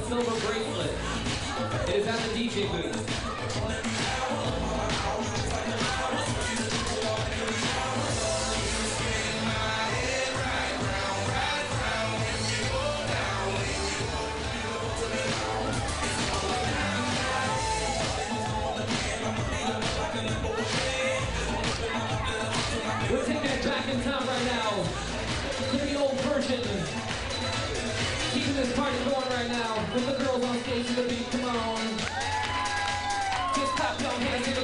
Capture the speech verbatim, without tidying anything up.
silver bracelet. It is at the D J booth. We're taking it back in time right now to the old version. Keeping this party going right now with the girls on stage to the beat. Come on. Just clap your hands.